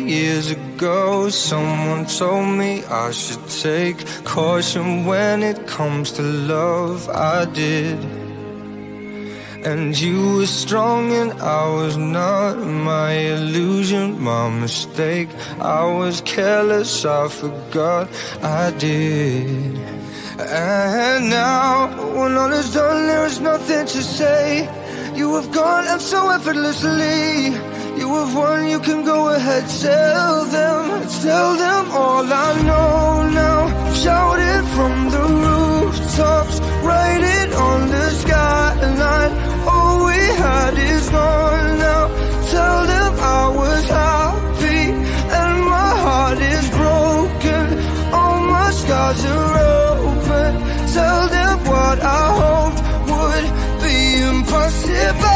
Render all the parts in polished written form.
years ago, someone told me I should take caution when it comes to love. I did. And you were strong and I was not. My illusion, my mistake. I was careless, I forgot I did. And now, when all is done, there is nothing to say. You have gone and so effortlessly. You have won, you can go ahead, tell them all I know now. Shout it from the rooftops, write it on the skyline. All we had is gone now. Tell them I was happy and my heart is broken. All my scars are open. Tell them what I hoped would be impossible.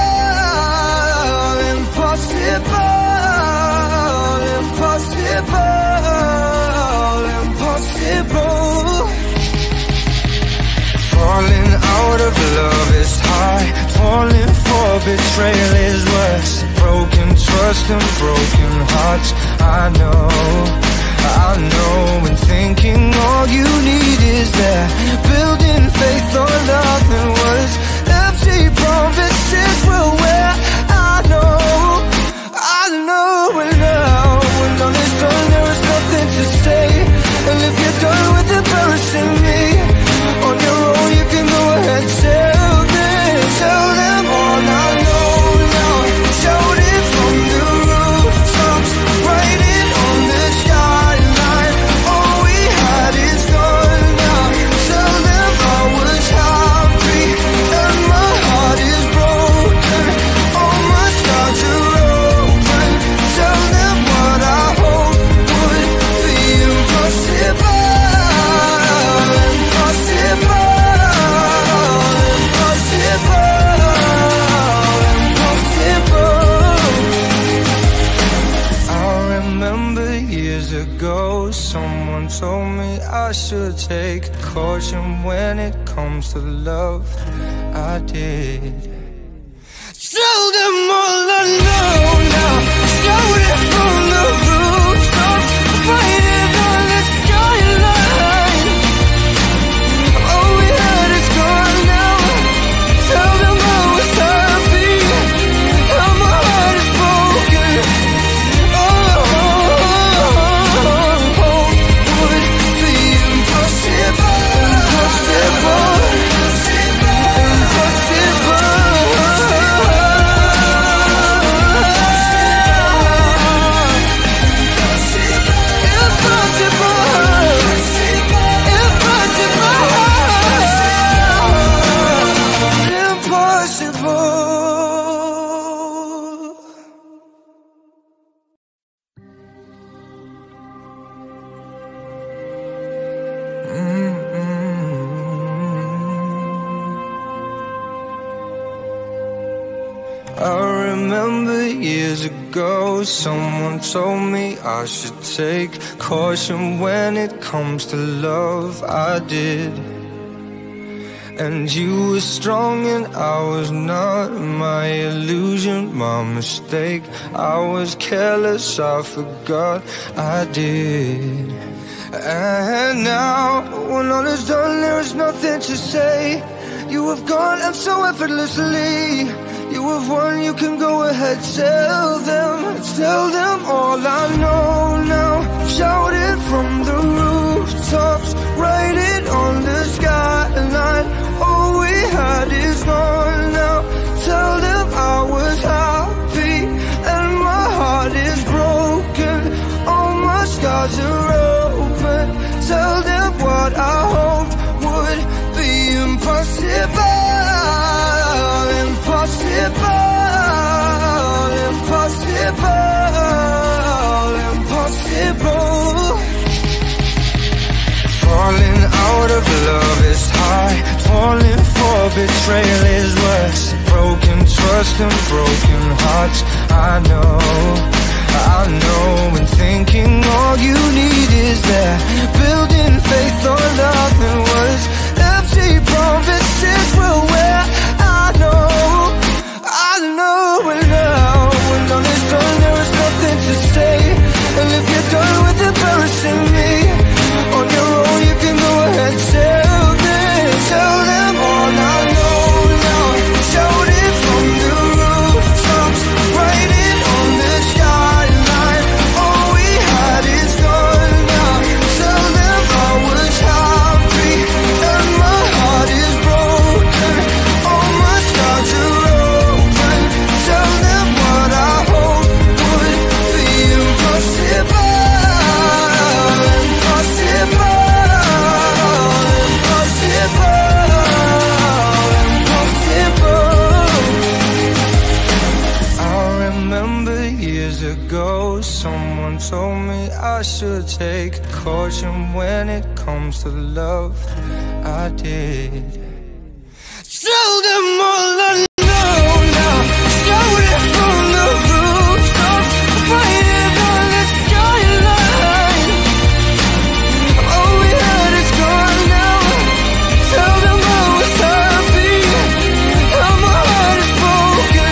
Impossible. Falling out of love is high. Falling for betrayal is worse. Broken trust and broken hearts. I know, and thinking all you need is that. Building faith on nothing was empty promises will wear. I know, and now when all is done, there is nothing to say. And if you're done with embarrassing me on your own, you can go ahead, tell them all I know now. Shout it from the rooftops, write it on the skyline. All we had is gone now. Tell them I was happy and my heart is broken. All my scars are open. Tell them what I hope would be impossible. Ago, someone told me I should take caution when it comes to love. I did. Tell them all I know now. Shout it from the rooftops, write it on the skyline. All we had is gone now. Tell them I was happy and my heart is broken. I remember years ago, someone told me I should take caution when it comes to love. I did. And you were strong and I was not. My illusion, my mistake. I was careless, I forgot I did. And now, when all is done, there is nothing to say. You have gone and so effortlessly. You have won, you can go ahead, tell them all I know now. Shout it from the rooftops, write it on the skyline. All we had is gone now. Tell them I was happy and my heart is broken. All my scars are open. Tell them what I hoped would be impossible. Impossible. Falling out of love is high. Falling for betrayal is worse. Broken trust and broken hearts. I know, and thinking all you need is that. Building faith on nothing was empty promises will wear. I know, and now when all is done, there is nothing to say. And should take caution when it comes to love. I did. Tell them all I know now. Shout it from the rooftops, waiting on the skyline. All we had is gone now. Tell them I was happy, and my heart is broken.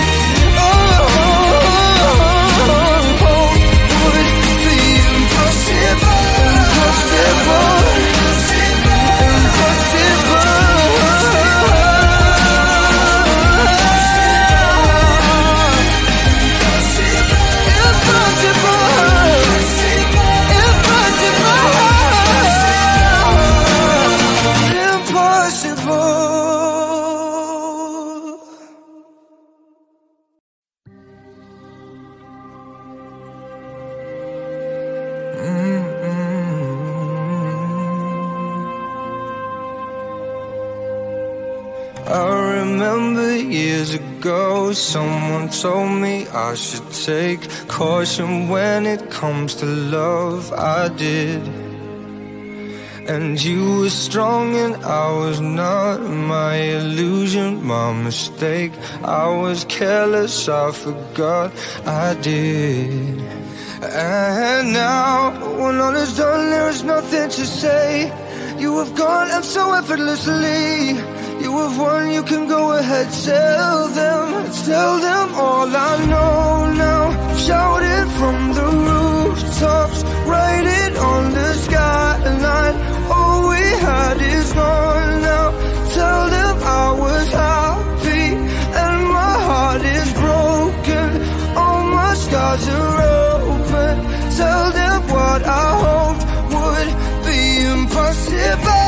I remember years ago, someone told me I should take caution when it comes to love. I did. And you were strong and I was not. My illusion, my mistake. I was careless, I forgot I did. And now, when all is done, there is nothing to say. You have gone and so effortlessly. You have won, you can go ahead, tell them all I know now. Shout it from the rooftops, write it on the skyline. All we had is gone now. Tell them I was happy, and my heart is broken. All my scars are open. Tell them what I hoped would be impossible.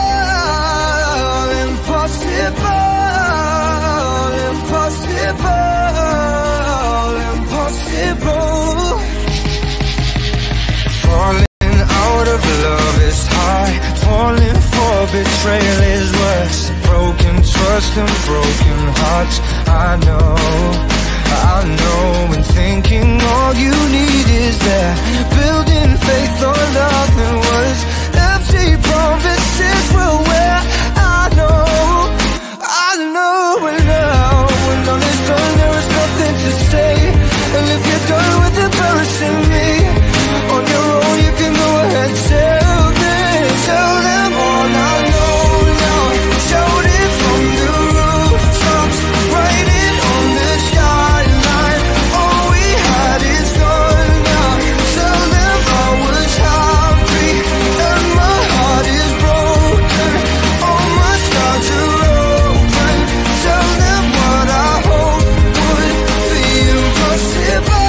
Impossible. Falling out of love is hard. Falling for betrayal is worse. Broken trust and broken hearts. I know, and thinking all you need is that. Building faith on nothing was empty promises were where I know, and now when all is done, there is nothing to say. And if you're done with embarrassing me on your own, you can go ahead, tell them all I know now. Shout it from the rooftops, write it on the skyline. All we had is gone now. Tell them I was happy, and my heart is broken. All my scars are open. Tell them what I hope would be impossible.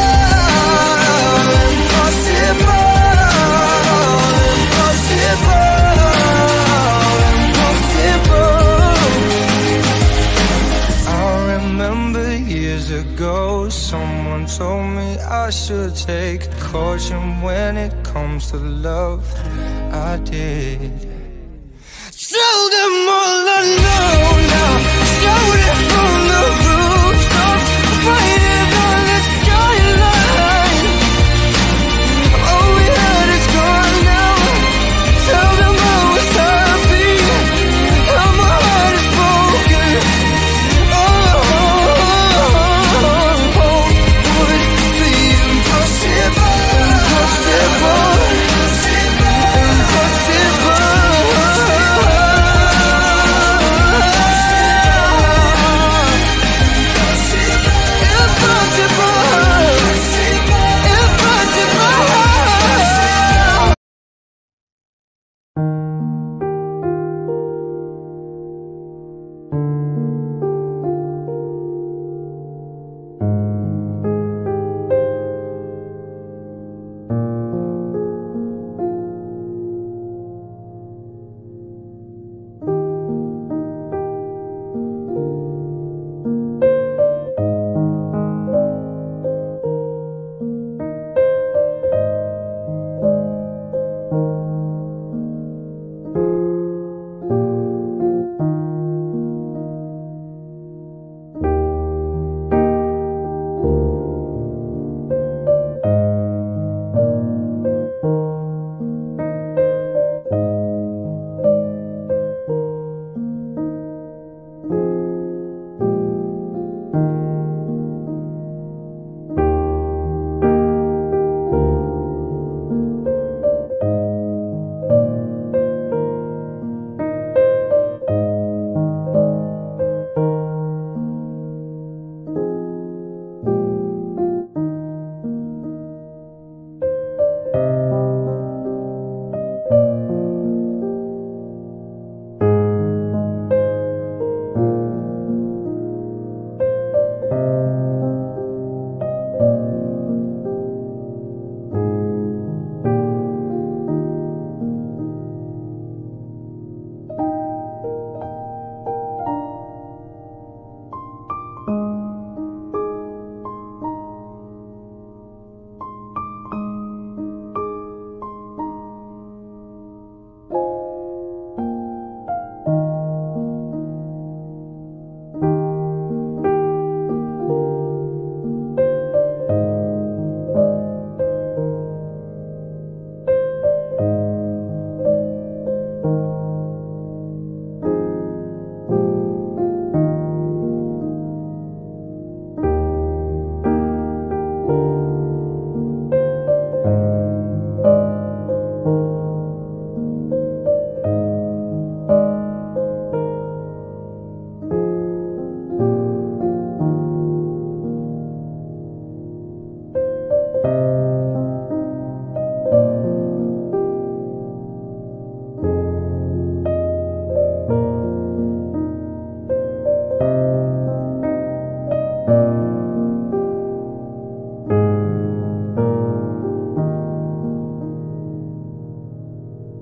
Ago, someone told me I should take caution when it comes to love. I did. Tell them all I know now. Shout it from the rooftops, waiting on the skyline. All we had is gone now. Tell them I was happy, and my heart is broken.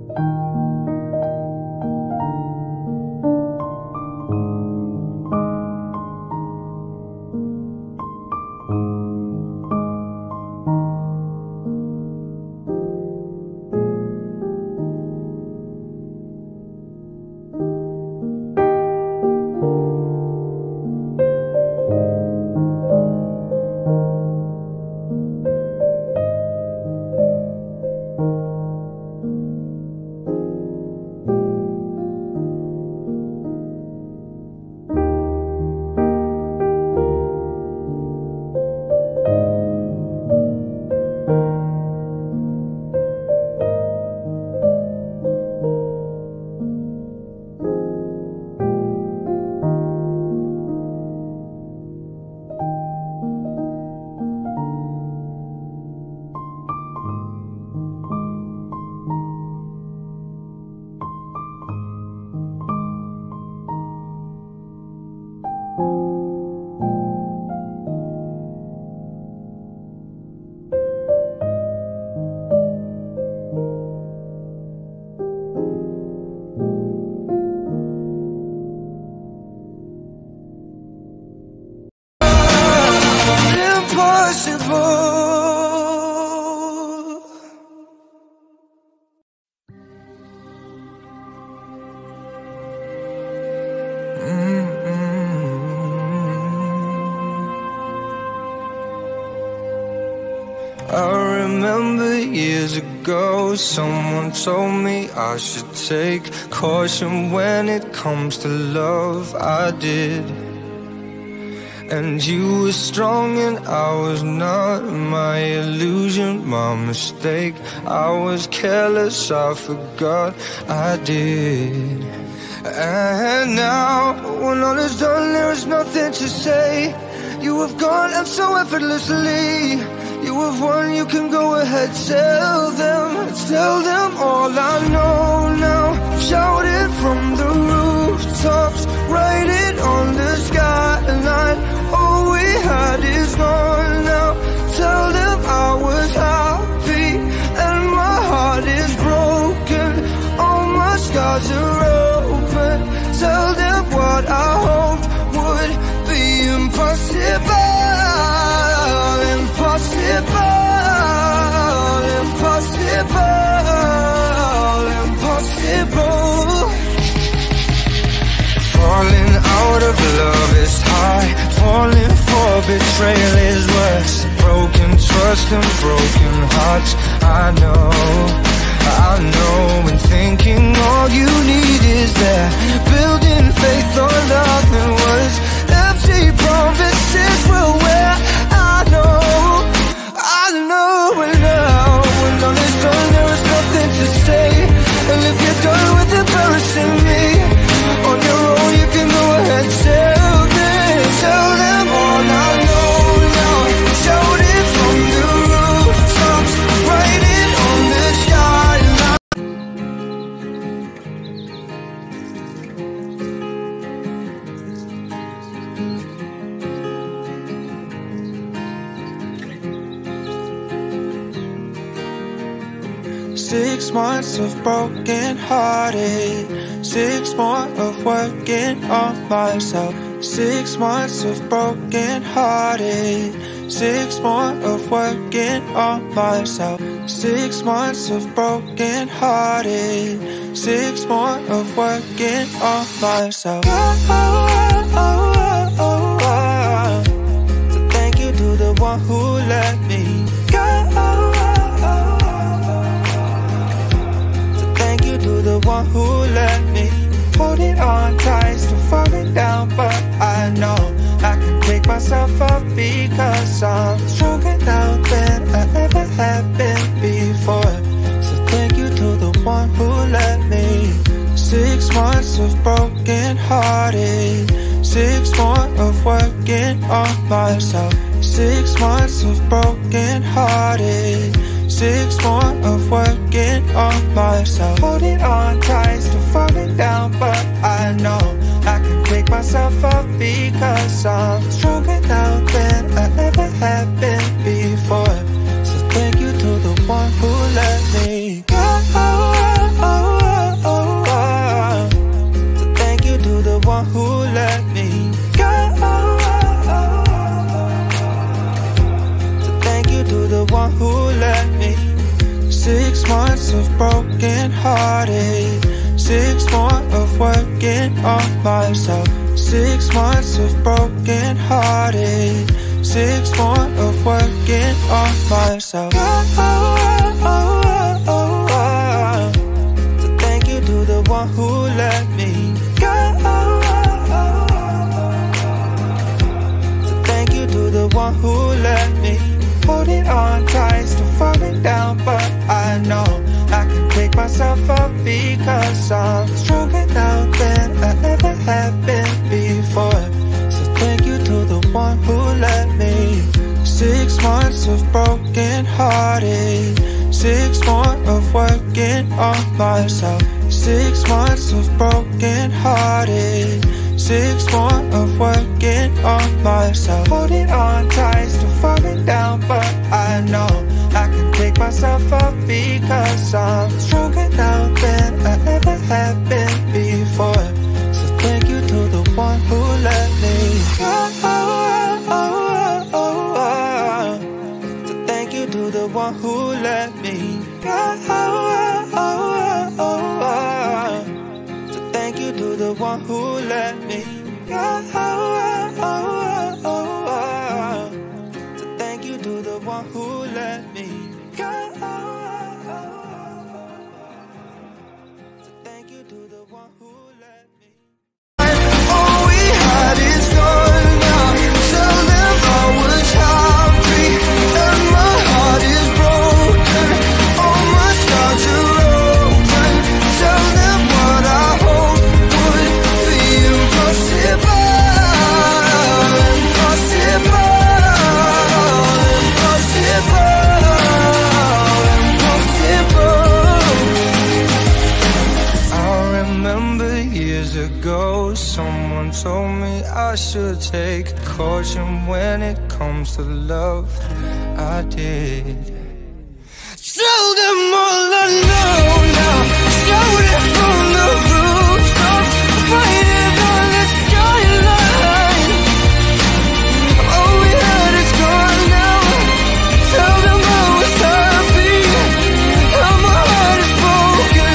I remember years ago, someone told me I should take caution when it comes to love. I did. And you were strong and I was not. My illusion, my mistake. I was careless, I forgot I did. And now, when all is done, there is nothing to say. You have gone and so effortlessly. You have won, you can go ahead, tell them all I know now. Shout it from the rooftops, write it on the skyline. All we had is gone now. Tell them I was happy and my heart is broken. All my scars are open. Tell them what I hoped would be impossible. Impossible. Falling out of love is high. Falling for betrayal is worse. Broken trust and broken hearts. I know, and thinking all you need is that. Building faith on nothing was empty promises will wear. I know, and now when all is done, there is nothing to say. And if you're done with embarrassing me on your own, you can go ahead, tell them all I know now. Shout it from the rooftops, write it on the skyline. 6 months of broken hearted, 6 more of working on myself. 6 months of broken hearted, 6 more of working on myself. 6 months of broken hearted, 6 more of working on myself. So thank you to the one who let me go. To the one who let me hold it on tight, still falling down, but I know I can pick myself up because I'm stronger now than I ever have been before. So thank you to the one who let me. 6 months of broken hearted, 6 more of working on myself. 6 months of broken hearted, 6 more of working on myself. Holding on tight, still falling down, but I know I can pick myself up because I'm stronger now than I ever have been before. So thank you to the one who let me go. broken hearted, 6 more of working on myself. 6 months of broken hearted, 6 more of working on myself. So thank you to the one who let me go. So thank you to the one who let me holding on tight, still falling down, but I know I can pick myself up because I'm stronger now than I ever have been before. So thank you to the one who let me. 6 months of broken hearted, 6 more of working on myself. 6 months of broken hearted, 6 more of working on myself. Holding on tight, still falling down, but I know I can pick myself up because I'm stronger now than I ever have been before. So thank you to the one who let me go. So thank you to the one who let me go. So thank you to the one who let me go. So thank you to the one who let me go. So thank you to the one who let me. All we had is gone now. Tell them I was happy and my heart is broken. All my scars are open. Tell them what I hope would be impossible. Impossible. Ago, someone told me I should take caution when it comes to love. I did. Tell them all I know now. Shout it from the rooftops, waiting on the skyline. All we had is gone now. Tell them I was happy and my heart is broken.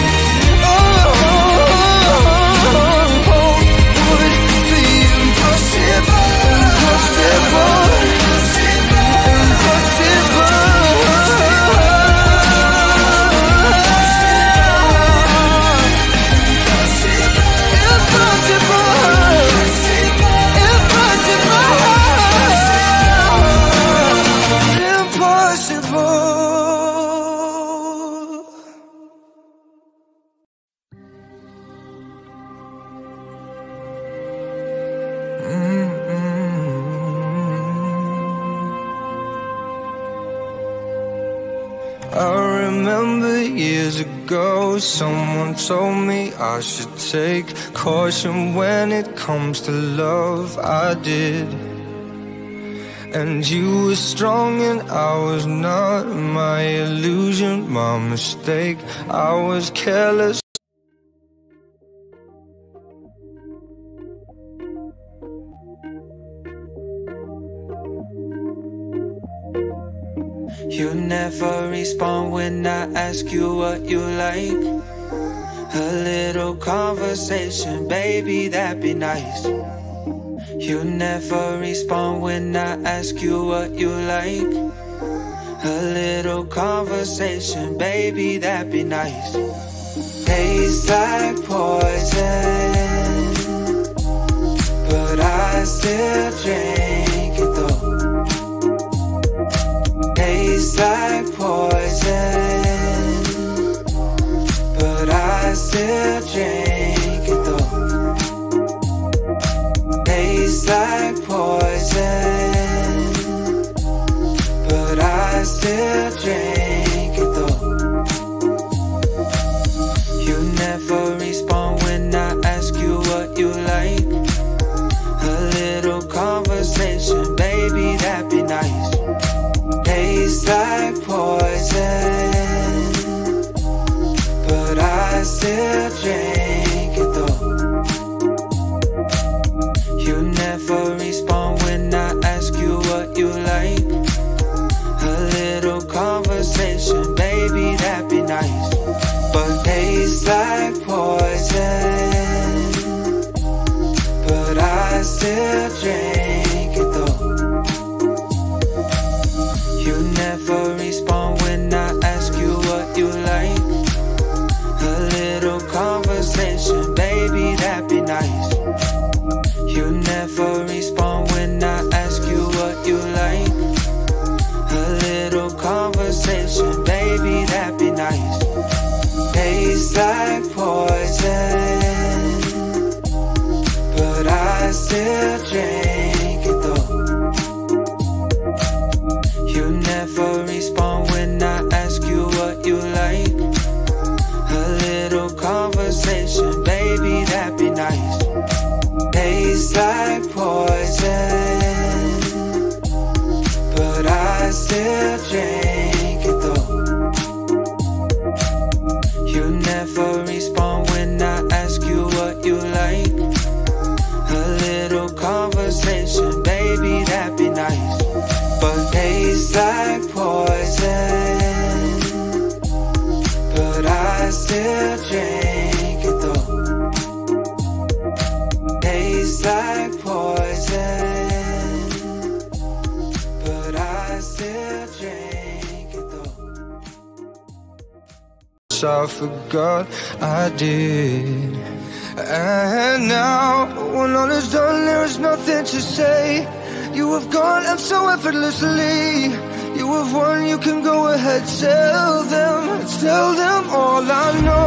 I remember years ago, someone told me I should take caution when it comes to love. I did. And you were strong and I was not. My illusion, my mistake. I was careless. You never respond when I ask you what you like. A little conversation, baby, that'd be nice. You never respond when I ask you what you like. A little conversation, baby, that'd be nice. Tastes like poison, but I still drink it though. Tastes like poison, but I still drink it though. Tastes like poison, but I still drink it though. You never respond when I ask you what you like. A little conversation, baby, that'd be nice. Tastes like poison, but I still drink it though. You never respond when I ask you what you like. A little conversation, baby, that'd be nice. like poison, but I still drink it though. You never respond when I ask you what you like. A little conversation, baby, that'd be nice. Tastes like poison, but I still drink it though. You never respond when I ask you what you like. A little conversation, baby, that'd be nice. But tastes like poison, but I still drink it though. Tastes like poison, but I still drink it though. I forgot I did. And now, when all is done, there is nothing to say. You have gone and so effortlessly. You have won, you can go ahead, tell them all I know.